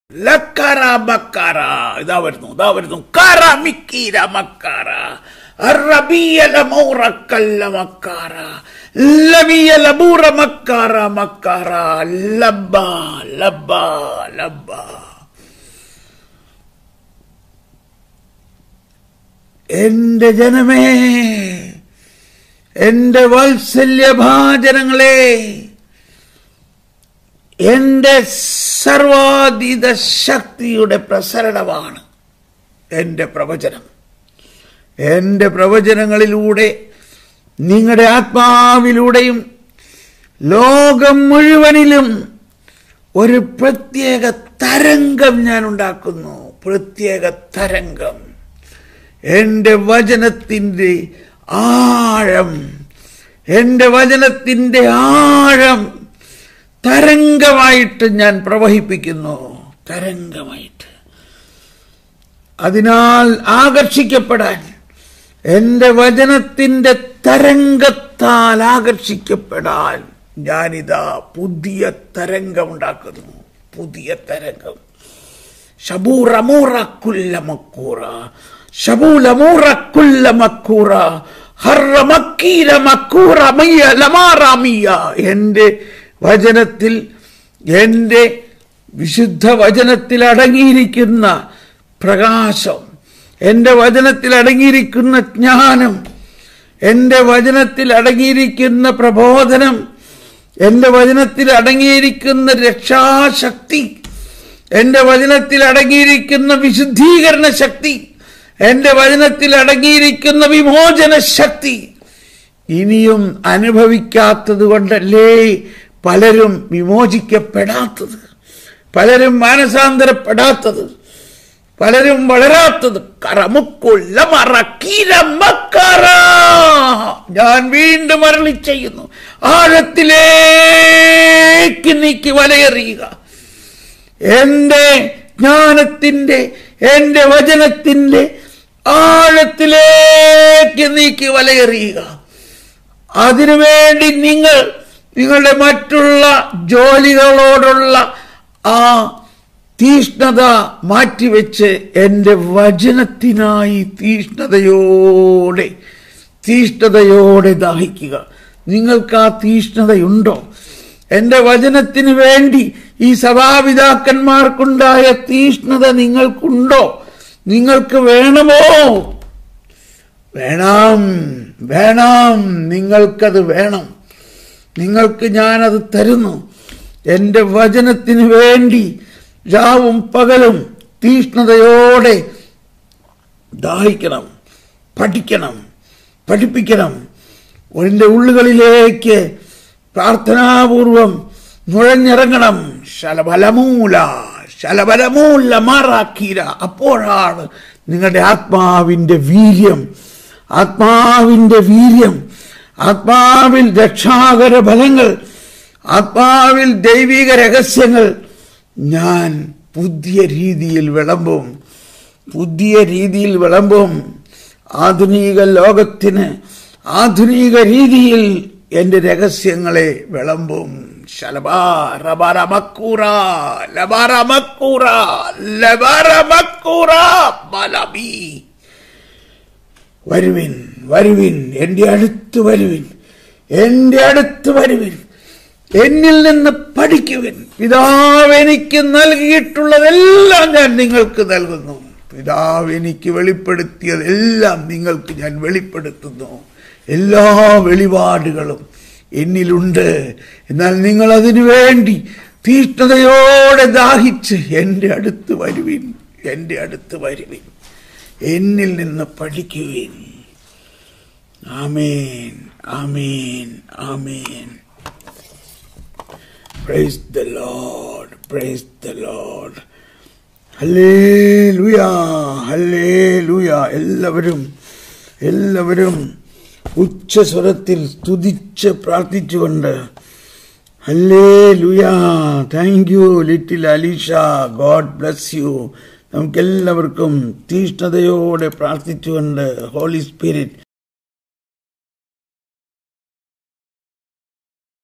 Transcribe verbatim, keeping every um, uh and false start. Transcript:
Lakara makara, idah bertu, idah bertu. Kara mikira makara, Arabiya lamura kalla makara, Labiya labura makara makara, labba, labba, labba. Ende janame, ende valsalya bhajanangale. എന്റെ സർവാതീത ശക്തിയുടെ പ്രസരണമാണ് എൻ്റെ പ്രവചനം. എൻ്റെ പ്രവചനങ്ങളിലൂടെ നിങ്ങളുടെ ആത്മാവിലൂടെയും ലോകം മുഴുവനിലും ഒരു പ്രത്യേക തരംഗം ഞാൻ ഉണ്ടാക്കുന്നു. പ്രത്യേക തരംഗം. എൻ്റെ വചനത്തിൻ്റെ ആഴം, എൻ്റെ വചനത്തിൻ്റെ ആഴം തരംഗമായിട്ട് ഞാൻ പ്രവഹിപ്പിക്കുന്നു. തരംഗമായിട്ട്. അതിനാൽ ആകർഷിക്കപ്പെടാൻ, എൻ്റെ വചനത്തിൻ്റെ തരംഗത്താൽ ആകർഷിക്കപ്പെടാൻ ഞാനിതാ പുതിയ തരംഗമുണ്ടാക്കുന്നു. പുതിയ തരംഗം. ശബൂറമൂറ കുല്ല മക്കൂറ, ശബൂലമൂറ കുല്ല മക്കൂറ, ഹർറമക്കീല മക്കൂറ മയ്യ ലമാറാമിയ. എൻ്റെ വചനത്തിൽ, എൻ്റെ വിശുദ്ധ വചനത്തിൽ അടങ്ങിയിരിക്കുന്ന പ്രകാശം, എൻ്റെ വചനത്തിൽ അടങ്ങിയിരിക്കുന്ന ജ്ഞാനം, എൻ്റെ വചനത്തിൽ അടങ്ങിയിരിക്കുന്ന പ്രബോധനം, എൻ്റെ വചനത്തിൽ അടങ്ങിയിരിക്കുന്ന രക്ഷാശക്തി, എൻ്റെ വചനത്തിൽ അടങ്ങിയിരിക്കുന്ന വിശുദ്ധീകരണ ശക്തി, എൻ്റെ വചനത്തിൽ അടങ്ങിയിരിക്കുന്ന വിമോചന ശക്തി ഇനിയും അനുഭവിക്കാത്തത് കൊണ്ടല്ലേ പലരും വിമോചിക്കപ്പെടാത്തത്, പലരും മാനസാന്തരപ്പെടാത്തത്, പലരും വളരാത്തത്. കറമുക്കുള്ള മറക്കീരമ്മക്കറ. ഞാൻ വീണ്ടും അരുളി ചെയ്യുന്നു, ആഴത്തിലേക്ക് നീക്കി വലയെറിയുക. എന്റെ ജ്ഞാനത്തിന്റെ, എന്റെ വചനത്തിന്റെ ആഴത്തിലേക്ക് നീക്കി വലയെറിയുക. അതിനുവേണ്ടി നിങ്ങൾ നിങ്ങളുടെ മറ്റുള്ള ജോലികളോടുള്ള ആ തീഷ്ണത മാറ്റിവെച്ച് എൻ്റെ വചനത്തിനായി തീഷ്ണതയോടെ തീഷ്ണതയോടെ ദാഹിക്കുക. നിങ്ങൾക്ക് ആ തീഷ്ണതയുണ്ടോ? എൻ്റെ വചനത്തിന് വേണ്ടി ഈ സഭാപിതാക്കന്മാർക്കുണ്ടായ തീഷ്ണത നിങ്ങൾക്കുണ്ടോ? നിങ്ങൾക്ക് വേണമോ? വേണം, വേണം. നിങ്ങൾക്കത് വേണം. നിങ്ങൾക്ക് ഞാനത് തരുന്നു. എൻ്റെ വചനത്തിന് വേണ്ടി രാവും പകലും തീഷ്ണതയോടെ ദാഹിക്കണം, പഠിക്കണം, പഠിപ്പിക്കണം. എൻ്റെ ഉള്ളുകളിലേക്ക് പ്രാർത്ഥനാപൂർവം നുഴഞ്ഞിറങ്ങണം. ശലബലമൂല ശലബലമൂല മാറാക്കീര. അപ്പോഴാണ് നിങ്ങളുടെ ആത്മാവിൻ്റെ വീര്യം, ആത്മാവിൻ്റെ വീര്യം, ആത്മാവിൽ രക്ഷാകര ഫലങ്ങൾ, ആത്മാവിൽ ദൈവിക രഹസ്യങ്ങൾ ഞാൻ പുതിയ രീതിയിൽ വിളമ്പും. പുതിയ രീതിയിൽ വിളമ്പും. ആധുനിക ലോകത്തിന് ആധുനിക രീതിയിൽ എൻ്റെ രഹസ്യങ്ങളെ വിളമ്പും. ശലബാറബാറമക്കൂറ ലബാറമക്കൂറ ലബാറമക്കൂറ ബലബി. വരുവിൻ, വരുവിൻ, എൻ്റെ അടുത്ത് വരുവിൻ, എൻ്റെ അടുത്ത് വരുവിൻ, എന്നിൽ നിന്ന് പഠിക്കുവിൻ. പിതാവ് എനിക്ക് നൽകിയിട്ടുള്ളതെല്ലാം ഞാൻ നിങ്ങൾക്ക് നൽകുന്നു. പിതാവ് എനിക്ക് വെളിപ്പെടുത്തിയതെല്ലാം നിങ്ങൾക്ക് ഞാൻ വെളിപ്പെടുത്തുന്നു. എല്ലാ വെളിപാടുകളും എന്നിലുണ്ട്. എന്നാൽ നിങ്ങൾ അതിനു വേണ്ടി തീഷ്ണതയോടെ ദാഹിച്ച് എൻ്റെ അടുത്ത് വരുവിൻ, എൻ്റെ അടുത്ത് വരുവിൻ, എന്നിൽ നിന്ന് പഠിക്കുവിൻ. Amen, amen, amen. Praise the Lord, praise the Lord. Hallelujah, hallelujah. എല്ലാവരും എല്ലാവരും ഉച്ചസ്വരത്തിൽ സ്തുതിച്ച് പ്രാർത്ഥിച്ചുകൊണ്ട് hallelujah. Thank you little Alisha. God bless you. നമുക്കെല്ലാവർക്കും തീഷ്ണതയോടെ പ്രാർത്ഥിച്ചുകൊണ്ട് ഹോളി സ്പിരിറ്റ്